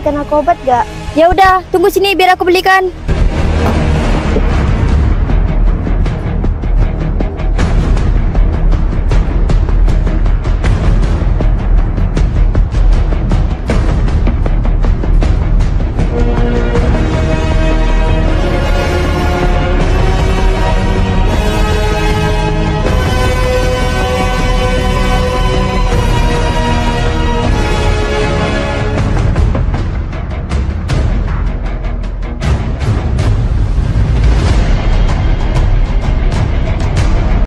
belikan aku obat gak? Ya udah, tunggu sini biar aku belikan.